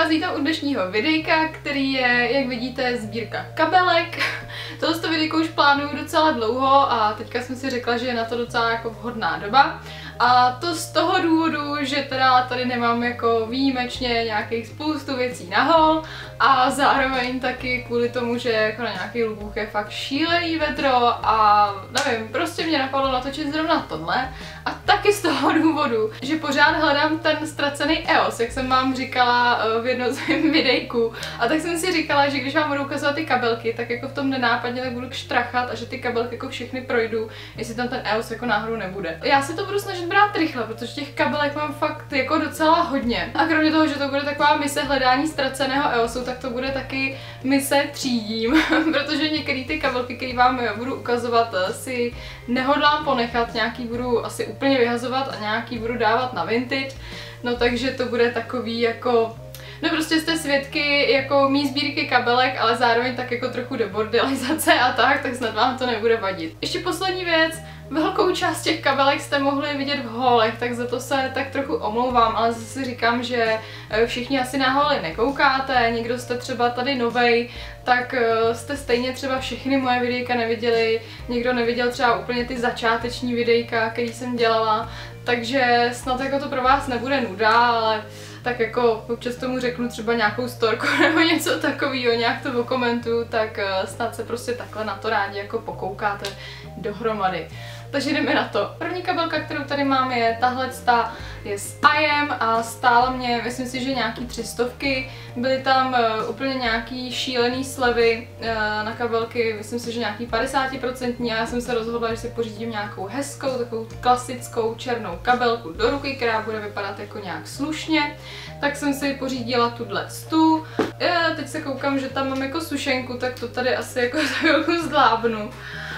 vás vítám u dnešního videjka, který je, jak vidíte, sbírka kabelek. Tohle videjko už plánuju docela dlouho a teďka jsem si řekla, že je na to docela jako vhodná doba. A to z toho důvodu, že teda tady nemám jako výjimečně nějakých spoustu věcí na hol a zároveň taky kvůli tomu, že jako na nějaký lubůch je fakt šílený vedro a nevím, prostě mě napadlo natočit zrovna tohle. A taky z toho důvodu, že pořád hledám ten ztracený EOS, jak jsem vám říkala v jednom svém videjku. A tak jsem si říkala, že když vám budu ukazovat ty kabelky, tak jako v tom nenápadně tak budu kštrachat a že ty kabelky jako všechny projdu, jestli tam ten EOS jako náhodou nebude. Já se to budu snažit brát rychle, protože těch kabelek mám fakt jako docela hodně. A kromě toho, že to bude taková mise hledání ztraceného EOSu, tak to bude taky mise třídím, protože některé ty kabelky, které vám budu ukazovat, si nehodlám ponechat, nějaký budu asi úplně vyhazovat a nějaký budu dávat na vintage. No takže to bude takový jako... No prostě jste svědky jako mý sbírky kabelek, ale zároveň tak jako trochu debordelizace a tak snad vám to nebude vadit. Ještě poslední věc. Velkou část těch kabelek jste mohli vidět v holech, tak za to se tak trochu omlouvám, ale zase si říkám, že všichni asi na holy nekoukáte, někdo jste třeba tady novej, tak jste stejně třeba všechny moje videjka neviděli, někdo neviděl třeba úplně ty začáteční videjka, který jsem dělala, takže snad jako to pro vás nebude nuda, ale tak jako občas tomu řeknu třeba nějakou storku nebo něco takového, nějak to okomentuju, tak snad se prostě takhle na to rádi jako pokoukáte dohromady. Takže jdeme na to. První kabelka, kterou tady mám, je tahle, je z IM a stála mě, myslím si, že nějaký 300. Byly tam úplně nějaký šílený slevy na kabelky, myslím si, že nějaký 50% a já jsem se rozhodla, že si pořídím nějakou hezkou, takovou klasickou černou kabelku do ruky, která bude vypadat jako nějak slušně. Tak jsem si pořídila tuto. Teď se koukám, že tam mám jako sušenku, tak to tady asi jako za chvilku zdlábnu.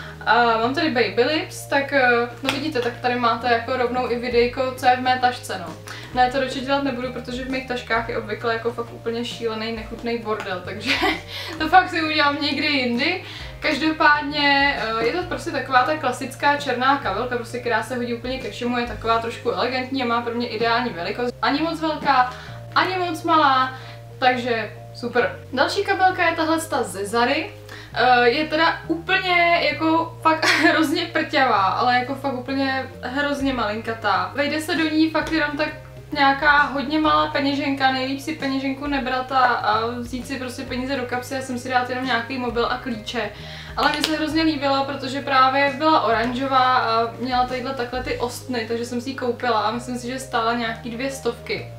A mám tady Baby Lips, tak no vidíte, tak tady máte jako rovnou i videjko, co je v mé tašce, no. Ne, to radši dělat nebudu, protože v mých taškách je obvykle jako fakt úplně šílený, nechutný bordel, takže to fakt si udělám někdy jindy. Každopádně je to prostě taková ta klasická černá kabelka, prostě, která se hodí úplně ke všemu, je taková trošku elegantní a má pro mě ideální velikost. Ani moc velká, ani moc malá, takže super. Další kabelka je tahle ze Zary. Je teda úplně jako fakt hrozně prťavá, ale jako fakt úplně hrozně malinkatá. Vejde se do ní fakt jenom tak nějaká hodně malá peněženka, nejlíp si peněženku nebrat a vzít si prostě peníze do kapsy a jsem si dát jenom nějaký mobil a klíče. Ale mně se hrozně líbila, protože právě byla oranžová a měla tadyhle takhle ty ostny, takže jsem si ji koupila a myslím si, že stála nějaký 200.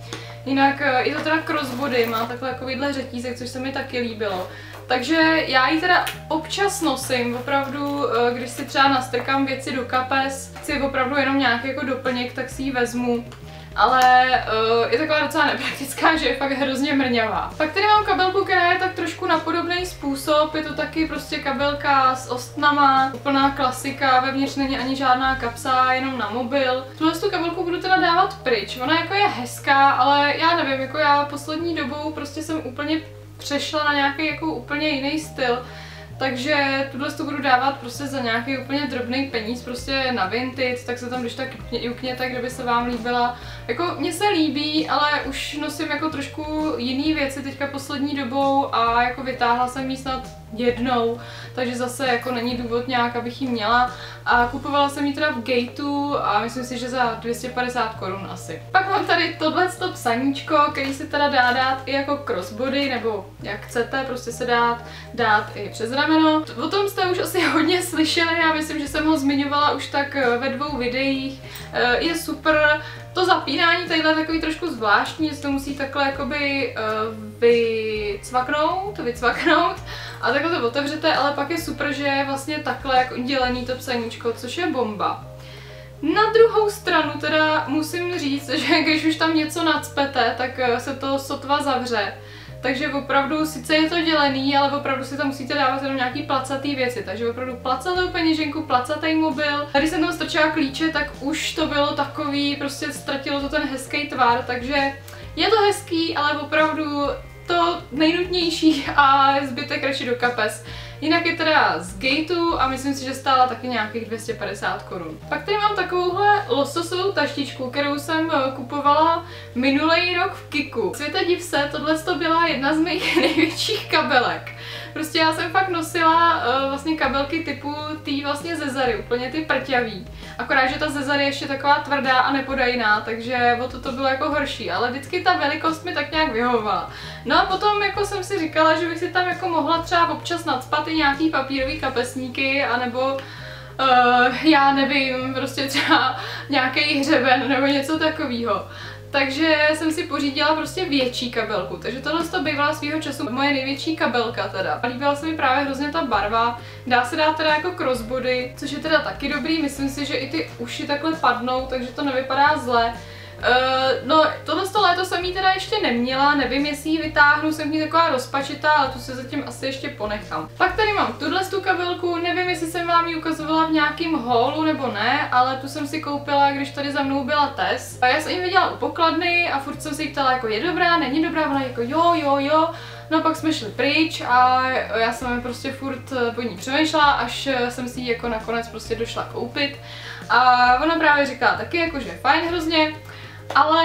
Jinak je to teda crossbody, má takhle takovýhle řetízek, což se mi taky líbilo. Takže já ji teda občas nosím, opravdu, když si třeba nastrkám věci do kapes, chci opravdu jenom nějaký jako doplněk, tak si ji vezmu. Ale je taková docela nepraktická, že je fakt hrozně mrňavá. Pak tady mám kabelku, která je tak trošku na podobný způsob, je to taky prostě kabelka s ostnama, úplná klasika, vevnitř není ani žádná kapsa, jenom na mobil. Tuhle kabelku budu teda dávat pryč, ona jako je hezká, ale já nevím, jako já poslední dobou prostě jsem úplně přešla na nějaký jako úplně jiný styl. Takže tuhle budu dávat prostě za nějaký úplně drobný peníz, prostě na vintage, tak se tam když tak jukněte, kdyby se vám líbila. Jako mně se líbí, ale už nosím jako trošku jiný věci teďka poslední dobou a jako vytáhla jsem ji snad jednou, takže zase jako není důvod nějak, abych ji měla. A kupovala jsem ji teda v Gateu a myslím si, že za 250 korun asi. Pak mám tady tohleto psaníčko, který se teda dá dát i jako crossbody, nebo jak chcete, prostě se dát i přes rameno. O tom jste už asi hodně slyšeli, já myslím, že jsem ho zmiňovala už tak ve 2 videích. Je super. To zapínání tadyhle takový trošku zvláštní, že to musí takhle jakoby vycvaknout a takhle to otevřete, ale pak je super, že je vlastně takhle jako dělený to psaníčko, což je bomba. Na druhou stranu teda musím říct, že když už tam něco nacpete, tak se to sotva zavře. Takže opravdu, sice je to dělený, ale opravdu si tam musíte dávat jenom nějaký placatý věci, takže opravdu placatou peněženku, placatý mobil. Když jsem tam strčila klíče, tak už to bylo takový, prostě ztratilo to ten hezký tvar, takže je to hezký, ale opravdu to nejnutnější a zbytek radši do kapes. Jinak je teda z Gateu a myslím si, že stála taky nějakých 250 korun. Pak tady mám takovouhle lososovou taštičku, kterou jsem kupovala minulý rok v Kiku. Světa div se, tohle to byla jedna z mých největších kabelek. Prostě já jsem fakt nosila vlastně kabelky typu tý vlastně Zezary, úplně ty prťavý. Akorát, že ta Zezary je ještě taková tvrdá a nepodajná, takže o to bylo jako horší, ale vždycky ta velikost mi tak nějak vyhovovala. No a potom jako jsem si říkala, že bych si tam jako mohla třeba občas nacpat i nějaký papírový kapesníky, anebo já nevím, prostě třeba nějaký hřeben nebo něco takového. Takže jsem si pořídila prostě větší kabelku, takže tohle to bývala svýho času moje největší kabelka teda. Líbila se mi právě hrozně ta barva, dá se dát teda jako crossbody, což je teda taky dobrý, myslím si, že i ty uši takhle padnou, takže to nevypadá zle. No, tohle léto jsem ji teda ještě neměla, nevím, jestli ji vytáhnu, jsem v ní taková rozpačitá, ale tu se zatím asi ještě ponechám. Pak tady mám tu kabelku, nevím, jestli jsem vám ji ukazovala v nějakém haulu nebo ne, ale tu jsem si koupila, když tady za mnou byla Tess. A já jsem ji viděla u pokladny a furt jsem si ji ptala, jako je dobrá, není dobrá, ona jako jo. No pak jsme šli pryč a já jsem prostě furt po ní přemýšlela, až jsem si ji jako nakonec prostě došla koupit. A ona právě říkala taky, jako, že je fajn hrozně. Ale,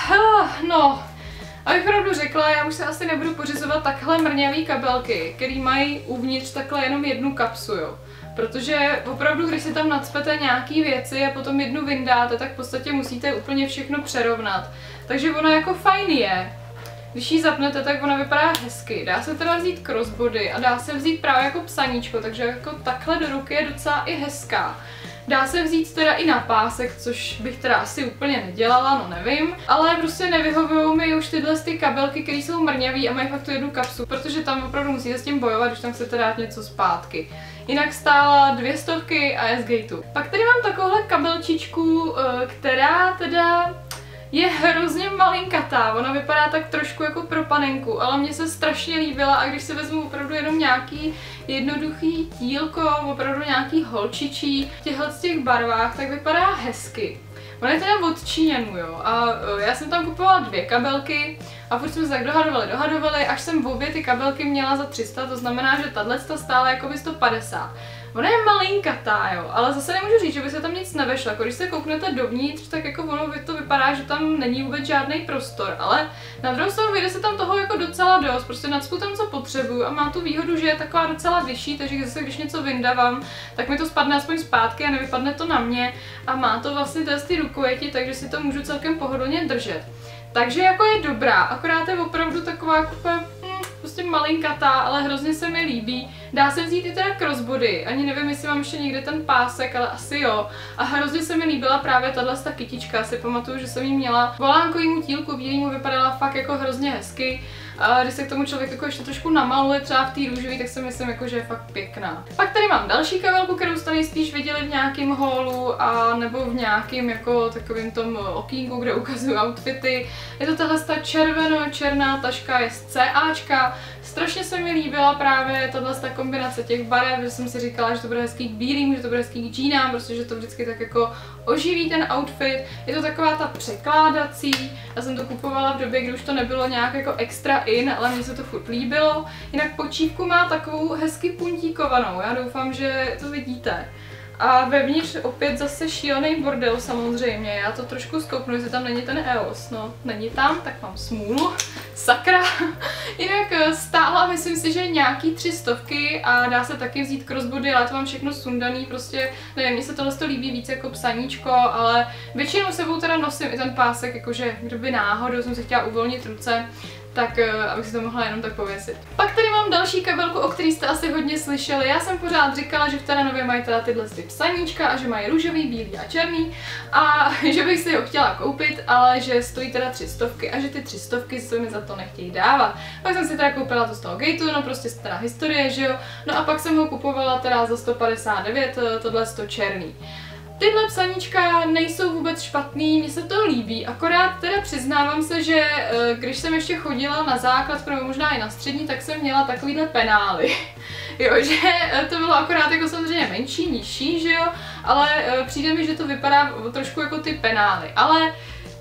no, abych pravdu řekla, já už se asi nebudu pořizovat takhle mrňavý kabelky, který mají uvnitř takhle jenom jednu kapsu, jo. Protože opravdu, když si tam nacpete nějaký věci a potom jednu vyndáte, tak v podstatě musíte úplně všechno přerovnat. Takže ona jako fajn je. Když ji zapnete, tak ona vypadá hezky. Dá se teda vzít crossbody a dá se vzít právě jako psaníčko, takže jako takhle do ruky je docela i hezká. Dá se vzít teda i na pásek, což bych teda asi úplně nedělala, no nevím. Ale prostě nevyhovují mi už tyhle ty kabelky, které jsou mrňavý a mají fakt tu jednu kapsu, protože tam opravdu musíte s tím bojovat, když tam chcete dát něco zpátky. Jinak stála 200 a je z Gateu. Pak tady mám takovouhle kabelčičku, která teda je hrozně malinkatá, ona vypadá tak trošku jako pro panenku, ale mně se strašně líbila a když si vezmu opravdu jenom nějaký jednoduchý tílko, opravdu nějaký holčičí v těch barvách, tak vypadá hezky. Ona je teda od Číňanů, jo, a já jsem tam kupovala 2 kabelky a furt jsme se tak dohadovali, až jsem obě ty kabelky měla za 300, to znamená, že tato stála jako by 150. Ona je malinkatá, jo, ale zase nemůžu říct, že by se tam nic nevešlo, jako když se kouknete dovnitř, tak jako ono to vypadá, že tam není vůbec žádný prostor, ale na druhou stranu vyjde se tam toho jako docela dost, prostě nacpu tam, co potřebuju a má tu výhodu, že je taková docela vyšší, takže zase když něco vyndávám, tak mi to spadne aspoň zpátky a nevypadne to na mě a má to vlastně ty rukojeti, takže si to můžu celkem pohodlně držet. Takže jako je dobrá, akorát je opravdu taková prostě malinkatá, ale hrozně se mi líbí. Dá se vzít i teda crossbody, ani nevím, jestli mám ještě někde ten pásek, ale asi jo. A hrozně se mi líbila právě tato kytička, si pamatuju, že jsem ji měla. Volánkovýmu tílku bílýmu vypadala fakt jako hrozně hezky. A když se k tomu člověk jako ještě trošku namaluje třeba v té růžové, tak si myslím, jako, že je fakt pěkná. Pak tady mám další kabelku, kterou jste nejspíš viděli v nějakém haulu a nebo v nějakém jako takovým tom okýnku, kde ukazuju outfity. Je to tahle červeno-černá taška, je z CAčka. Strašně se mi líbila právě tato kombinace těch barev, že jsem si říkala, že to bude hezký k bílým, že to bude hezký k džínám, prostě, že to vždycky tak jako oživí ten outfit. Je to taková ta překládací, já jsem to kupovala v době, kdy už to nebylo nějak jako extra in, ale mně se to furt líbilo. Jinak počívku má takovou hezky puntíkovanou, já doufám, že to vidíte. A vevnitř opět zase šílený bordel samozřejmě, já to trošku zkouknu, jestli tam není ten EOS, no není tam, tak mám smůlu, sakra. Jinak stála, myslím si, že nějaký 300 a dá se taky vzít crossbody, ale to mám všechno sundaný, prostě nevím, mně se tohle líbí víc jako psaníčko, ale většinou sebou teda nosím i ten pásek, jakože kdyby náhodou jsem se chtěla uvolnit ruce, tak abych si to mohla jenom tak pověsit. Pak tady mám další kabelku, o který jste asi hodně slyšeli. Já jsem pořád říkala, že v Teranově mají teda tyhle psaníčka a že mají růžový, bílý a černý a že bych si ho chtěla koupit, ale že stojí teda 300 a že ty 300 se mi za to nechtějí dávat. Pak jsem si teda koupila to z toho Gateu, no prostě teda historie, že jo. No a pak jsem ho kupovala teda za 159, tohle černý. Tyhle psaníčka nejsou vůbec špatný, mně se to líbí, akorát teda přiznávám se, že když jsem ještě chodila na základ, nebo možná i na střední, tak jsem měla takovýhle penály. Jo, že to bylo akorát jako samozřejmě menší, nižší, že jo, ale přijde mi, že to vypadá trošku jako ty penály, ale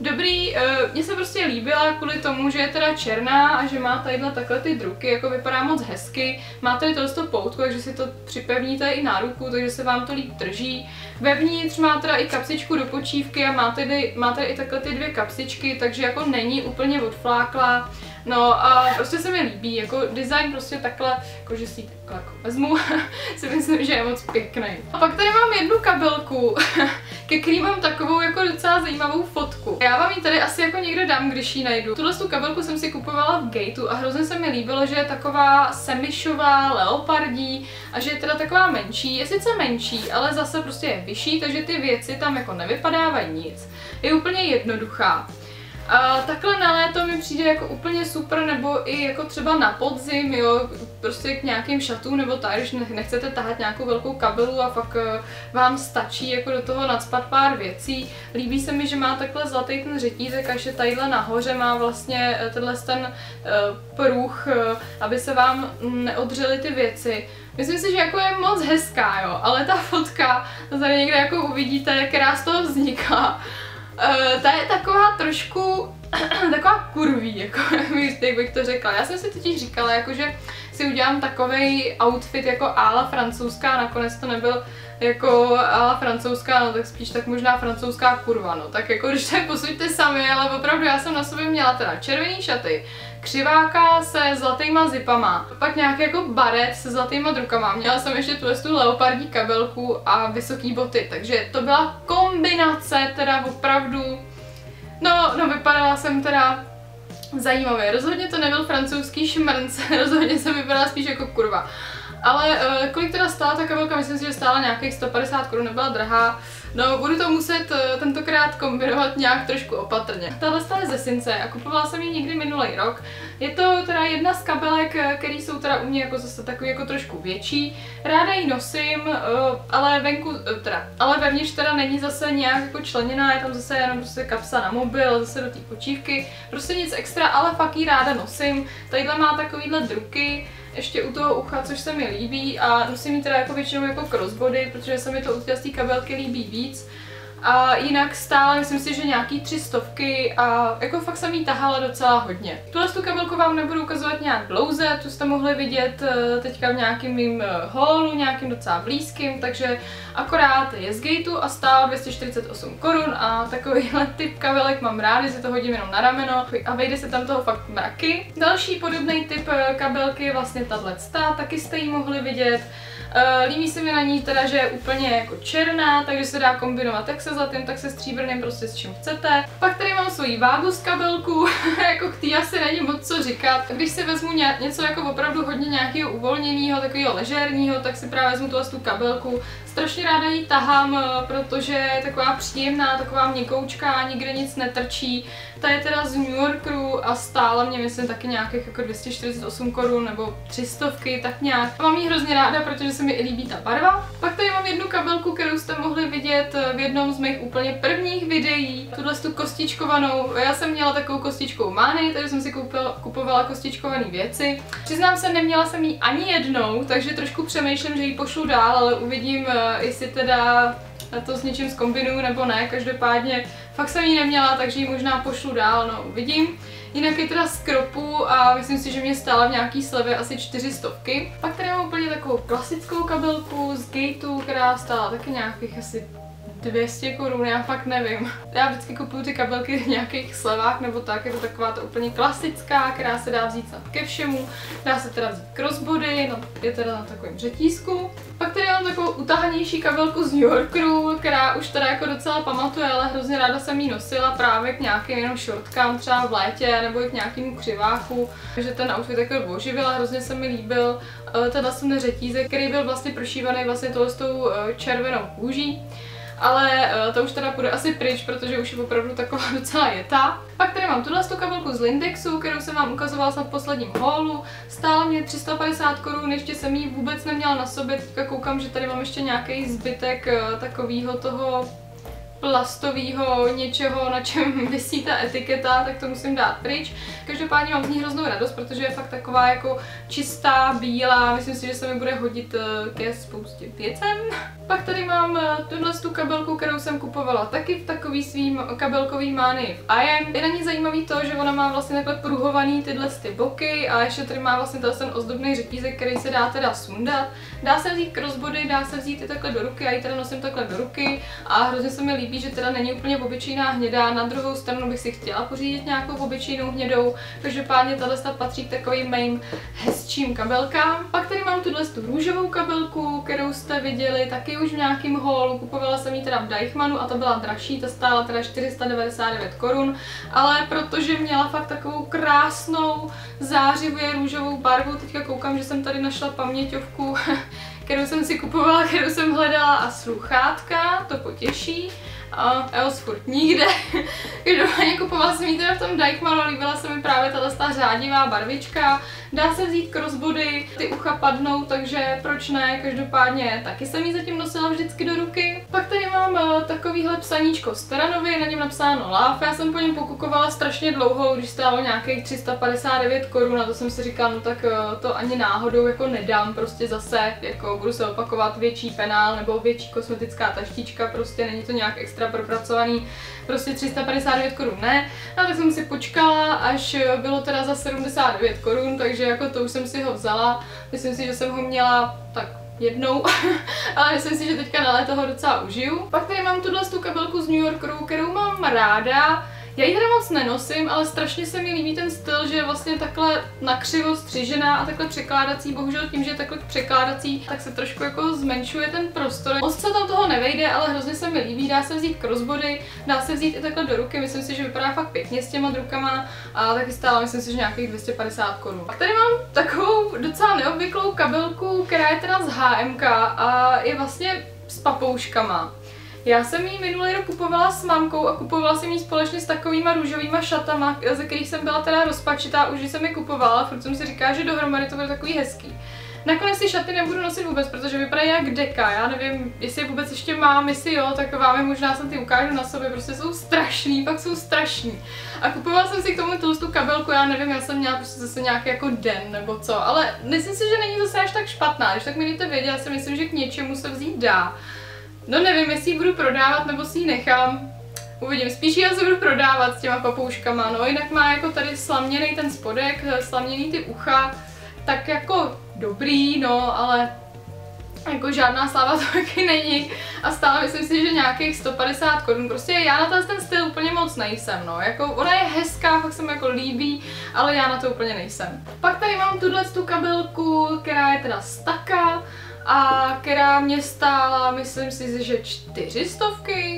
dobrý, mně se prostě líbila kvůli tomu, že je teda černá a že má tadyhle takhle ty druky, jako vypadá moc hezky. Má tady tohle poutko, takže si to připevníte i na ruku, takže se vám to líp drží. Vevnitř má teda i kapsičku do počívky a má tady i takhle ty dvě kapsičky, takže jako není úplně odfláklá. No a prostě se mi líbí, jako design prostě takhle, jako že si ji takhle jako vezmu, si myslím, že je moc pěkný. A pak tady mám jednu kabelku, ke který mám takovou jako docela zajímavou fotku. Já vám ji tady asi jako někde dám, když ji najdu. Tuhle tu kabelku jsem si kupovala v Gateu a hrozně se mi líbilo, že je taková semišová, leopardí a že je teda taková menší. Je sice menší, ale zase prostě je vyšší, takže ty věci tam jako nevypadávají nic. Je úplně jednoduchá. A takhle na léto mi přijde jako úplně super, nebo i jako třeba na podzim, jo, prostě k nějakým šatům nebo tak, když nechcete tahat nějakou velkou kabelu a fakt vám stačí jako do toho nacpat pár věcí. Líbí se mi, že má takhle zlatý ten řetízek a že tadyhle nahoře má vlastně ten pruh, aby se vám neodřely ty věci. Myslím si, že jako je moc hezká, jo, ale ta fotka, to tady někde jako uvidíte, která z toho vznikla. Ta je taková trošku, taková kurví, jako jak bych to řekla. Já jsem si totiž říkala, jako, že si udělám takovej outfit jako ála francouzská, nakonec to nebyl jako ála francouzská, no tak spíš tak možná francouzská kurva, no tak jako když tak posuďte sami, ale opravdu já jsem na sobě měla teda červený šaty, křiváka se zlatýma zipama, pak nějaký jako baret se zlatýma drukama, měla jsem ještě tu leopardní kabelku a vysoký boty, takže to byla kombinace teda opravdu, no vypadala jsem teda zajímavě, rozhodně to nebyl francouzský šmrnc, rozhodně jsem vypadala spíš jako kurva. Ale kolik teda stála ta kabelka, myslím si, že stála nějakých 150 Kč, nebyla drahá. No, budu to muset tentokrát kombinovat nějak trošku opatrně. Tahle je ze Since a kupovala jsem ji někdy minulý rok. Je to teda jedna z kabelek, které jsou teda u mě jako zase takový jako trošku větší. Ráda ji nosím, ale ale vevnitř teda není zase nějak jako členěná, je tam zase jenom prostě kapsa na mobil, zase do té počívky. Prostě nic extra, ale fakt ji ráda nosím. Tadyhle má takovýhle druky. Ještě u toho ucha, což se mi líbí a nosím ji teda jako většinou jako crossbody, protože se mi to u té kabelky líbí víc. A jinak stále myslím si, že nějaký 300 a jako fakt jsem jí tahala docela hodně. Tuhle tu kabelku vám nebudu ukazovat nějak dlouze, tu jste mohli vidět teďka v nějakým mým haulu, nějakým docela blízkým, takže akorát je z Gateu a stál 248 Kč a takovýhle typ kabelek mám rád, že si to hodím jenom na rameno a vejde se tam toho fakt mraky. Další podobný typ kabelky je vlastně tato, taky jste ji mohli vidět. Líbí se mi na ní teda, že je úplně jako černá, takže se dá kombinovat jak se zlatým, tak se stříbrným, prostě s čím chcete. Pak tady mám svoji Vagus kabelku, jako k tý asi není moc co říkat. Když si vezmu něco jako opravdu hodně nějakého uvolněného, takového ležérního, tak si právě vezmu tu kabelku. Strašně ráda ji tahám, protože je taková příjemná, taková měkoučká, nikde nic netrčí. Ta je teda z New Yorkeru a stála mě myslím taky nějakých jako 248 Kč nebo 300, tak nějak. A mám ji hrozně ráda, protože se mi i líbí ta barva. Pak tady mám jednu kabelku, kterou jste mohli vidět v jednom z mých úplně prvních videí. Tuhle tu kostičkovanou, já jsem měla takovou kostičkovou mánii, takže jsem si kupovala kostičkované věci. Přiznám se, neměla jsem ji ani jednou, takže trošku přemýšlím, že ji pošlu dál, ale uvidím, jestli teda to s něčím zkombinuju nebo ne. Každopádně fakt jsem ji neměla, takže ji možná pošlu dál, no uvidím. Jinak je teda z Kropu a myslím si, že mě stála v nějaký slevě asi 400. Pak tady mám úplně takovou klasickou kabelku z Gateu, která stála taky nějakých asi 200 Kč, já fakt nevím. Já vždycky kupuju ty kabelky v nějakých slevách nebo tak, je to taková ta úplně klasická, která se dá vzít ke všemu. Dá se teda vzít crossbody, no, je teda na takovém řetízku. Pak tady mám takovou utahanější kabelku z New Yorkeru, která už teda jako docela pamatuje, ale hrozně ráda jsem ji nosila právě k nějakým jenom šortkám, třeba v létě nebo i k nějakému křiváku. Takže ten outfit jako oživila, hrozně se mi líbil ten řetízek, který byl vlastně prošívaný vlastně tohle s tou červenou kůží. Ale to už teda půjde asi pryč, protože už je opravdu taková docela jetá. Pak tady mám tuhle kabelku z Lindexu, kterou jsem vám ukazovala snad v posledním haulu. Stála mě 350 Kč, ještě jsem ji vůbec neměla na sobě, teďka koukám, že tady mám ještě nějaký zbytek takového toho plastového něčeho, na čem visí ta etiketa, tak to musím dát pryč. Každopádně mám z ní hroznou radost, protože je fakt taková jako čistá, bílá, myslím si, že se mi bude hodit ke spoustě věcem. Pak tady mám tu kabelku, kterou jsem kupovala taky v takový svým kabelkový mánii v IM. Je na ní zajímavý to, že ona má vlastně takhle pruhovaný tyhle ty boky a ještě tady má vlastně ten ozdobný řetízek, který se dá teda sundat. Dá se vzít crossbody, dá se vzít i takhle do ruky, já ji teda nosím takhle do ruky a hrozně se mi líbí, že teda není úplně obyčejná hnědá. Na druhou stranu bych si chtěla pořídit nějakou obyčejnou hnědou, každopádně tahle patří k takovým mým hezčím kabelkám. Pak tady mám tu růžovou kabelku, kterou jste viděli taky už v nějakém haulu. Kupovala jsem ji teda v Deichmannu a ta byla dražší, ta stála teda 499 korun, ale protože měla fakt takovou krásnou zářivě růžovou barvu, teďka koukám, že jsem tady našla paměťovku, kterou jsem si kupovala, kterou jsem hledala a sluchátka, to potěší. A EOS furt nikde. Každopádně kupovala jsem ji teda v tom Deichmannu, líbila se mi právě ta řádivá barvička. Dá se vzít crossbody, ty ucha padnou, takže proč ne, každopádně taky jsem ji zatím nosila vždycky do ruky. Pak tady mám takovýhle psaníčko z Terranovy, na něm napsáno Love. Já jsem po něm pokukovala strašně dlouho, když stálo nějakých 359 korun a to jsem si říkala, no tak to ani náhodou jako nedám, prostě zase jako budu se opakovat větší penál nebo větší kosmetická taštička, prostě není to nějak extra propracovaný, prostě 359 korun ne. No tak jsem si počkala, až bylo teda za 79 korun, takže jako to už jsem si ho vzala. Myslím si, že jsem ho měla tak jednou, ale myslím si, že teďka na léto ho docela užiju. Pak tady mám tu kabelku z New Yorkeru, kterou mám ráda. Já ji teda moc nenosím, ale strašně se mi líbí ten styl, že je vlastně takhle nakřivo střižená a takhle překládací. Bohužel tím, že je takhle překládací, tak se trošku jako zmenšuje ten prostor. Moc se tam toho nevejde, ale hrozně se mi líbí. Dá se vzít crossbody, dá se vzít i takhle do ruky. Myslím si, že vypadá fakt pěkně s těma rukama a taky stála, myslím si, že nějakých 250 korun. Pak tady mám takovou docela neobvyklou kabelku, která je teda z HMK a je vlastně s papouškama. Já jsem ji minulý rok kupovala s mamkou a kupovala jsem ji společně s takovýma růžovýma šatama, ze kterých jsem byla teda rozpačitá, už jsem je kupovala, furt jsem si říkala, že dohromady to bude takový hezký. Nakonec ty šaty nebudu nosit vůbec, protože vypadají jak deka, já nevím, jestli je vůbec ještě mám, jestli jo, tak vám je možná jsem ty ukážu na sobě, prostě jsou strašný, fakt jsou strašný. A kupovala jsem si k tomu tu kabelku, já nevím, já jsem měla prostě zase nějaký jako den nebo co, ale myslím si, že není zase až tak špatná, když tak mi dejte vědět, já si myslím, že k něčemu se vzít dá. No nevím, jestli ji budu prodávat, nebo si ji nechám. Uvidím, spíš ji asi budu prodávat s těma papouškama, no jinak má jako tady slaměný ten spodek, slaměný ty ucha, tak jako dobrý, no, ale jako žádná sláva to taky není a stále myslím si, že nějakých 150 korun, prostě já na ten styl úplně moc nejsem, no, jako ona je hezká, fakt se mi jako líbí, ale já na to úplně nejsem. Pak tady mám tu kabelku, která je teda z Taka, a která mě stála, myslím si, že 400,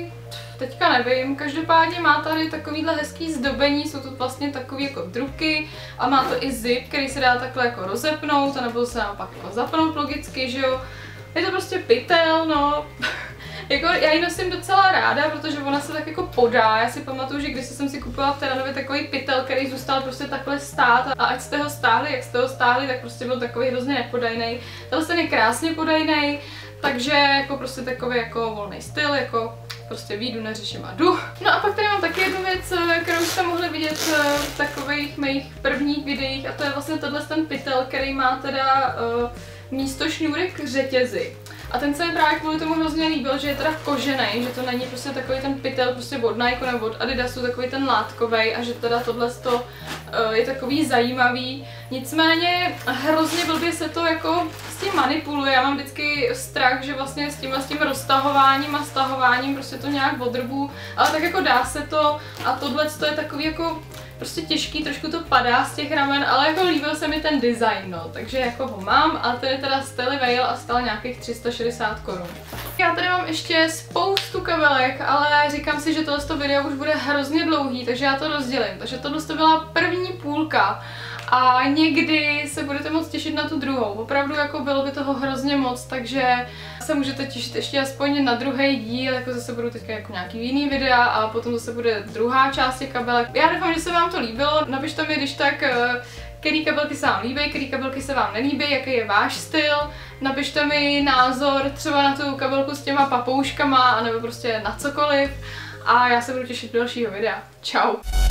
teďka nevím, každopádně má tady takovýhle hezký zdobení, jsou to vlastně takový jako druky a má to i zip, který se dá takhle jako rozepnout, anebo se naopak jako zapnout logicky, že jo. Je to prostě pytel, no. Jako já ji nosím docela ráda, protože ona se tak jako podá. Já si pamatuju, že když jsem si kupovala v Terranově takový pytel, který zůstal prostě takhle stát a ať jste ho stáhli, jak jste ho stáhli, tak prostě byl takový hrozně nepodajnej. Tenhle je krásně podajnej, takže jako prostě takový jako volný styl, jako prostě výjdu, neřeším a jdu. No a pak tady mám taky jednu věc, kterou jste mohli vidět v takových mých prvních videích a to je vlastně ten pytel, který má teda místo šňůrek k řetězy. A ten se mi právě kvůli tomu hrozně líbil, že je teda kožený, že to není prostě takový ten pytel prostě od Nike nebo od Adidasu, takový ten látkovej a že teda tohle je takový zajímavý. Nicméně hrozně blbě se to jako s tím manipuluje, já mám vždycky strach, že vlastně s tím roztahováním a stahováním prostě to nějak odrbu, ale tak jako dá se to a tohle je takový jako prostě těžký, trošku to padá z těch ramen, ale jako líbil se mi ten design, no, takže jako ho mám a ten je teda Stelly Veil a stál nějakých 360 korun. Já tady mám ještě spoustu kabelek, ale říkám si, že tohle video už bude hrozně dlouhý, takže já to rozdělím. Takže tohle byla první půlka a někdy se budete moc těšit na tu druhou. Opravdu jako bylo by toho hrozně moc, takže se můžete těšit ještě aspoň na druhý díl, jako zase budou teďka jako nějaký jiný videa a potom zase bude druhá část těch kabelek. Já doufám, že se vám to líbilo, napište mi když tak, který kabelky se vám líbí, který kabelky se vám nelíbí, jaký je váš styl. Napište mi názor třeba na tu kabelku s těma papouškama, anebo prostě na cokoliv. A já se budu těšit do dalšího videa. Čau!